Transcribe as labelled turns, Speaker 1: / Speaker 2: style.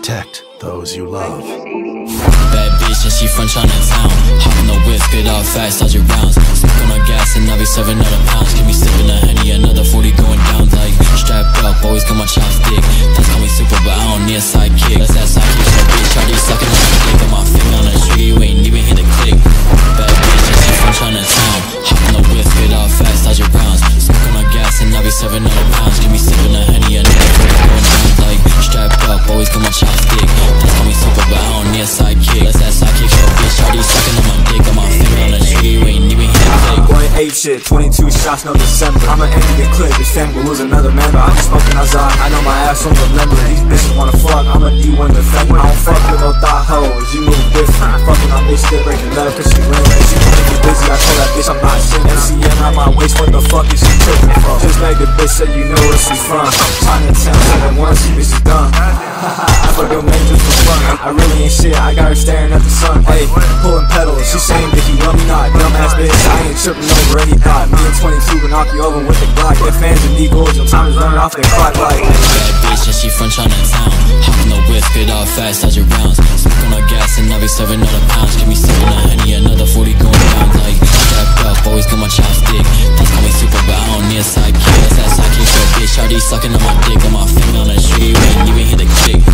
Speaker 1: protect those you love.
Speaker 2: Bad bitch and she from Chinatown. Hop in the whip, get off fast, dodge your rounds. Smoke on gas and I be serving other pounds. Keep me sipping a Henny, another 40 going down. Like, strapped up, always got my chopstick. That's call me super, but I don't need a sidekick. That's that sidekick, so bitch, Charlie sucking on my dick. Got my finger on the trigger, you ain't even hit the click. Bad bitch and she from Chinatown. Hop in the whip, get off fast, dodge your rounds. Smoke on gas and I be serving other pounds. Keep me sipping a Henny, another 40 going down. Like, strapped up, always got my chopstick. That's call me super, but I don't need a sidekick. That's that sidekick, so bitch, Charlie sucking on my dick. Got my finger on the trigger, you ain't even hit the click.
Speaker 3: Boy, 8 shit, 22 shots, no December. I'ma end the clip, this family will lose another member. I'm smoking outside, I know my ass on the limber. These bitches wanna fuck, I'm a D1 defender. I don't fuck with no thought hoes, you move different. Fucking on bitch, still breaking love, cause she real. If she wanna get busy, I told that bitch I'm not shit. MCM out my waist, what the fuck is she tripping for? Just like the bitch said you know where she from. Chinatown, so that one, she bitch is dumb. I fuck your man just for fun. I really ain't shit, I got her staring at the sun. Hey, pulling pedals, she saying that you love me not. Dumbass bitch, I ain't tripping over any thought. Me and 22 can knock you over with the Glock. Get fans and Eagles, your time is running off their clock like.
Speaker 2: Bad bitch and she from Chinatown. Hop in the whip, get off fast, dodge your rounds. Smoke on her gas and I be serving other pounds. Keep me sipping a Henny, another 40 going down. Like, strapped up, always got my chopstick. That's call me super, but I don't need a sidekick. That's that sidekick, so bitch, Charlie sucking on my dick. Got my finger on the trigger, you ain't even hit the click.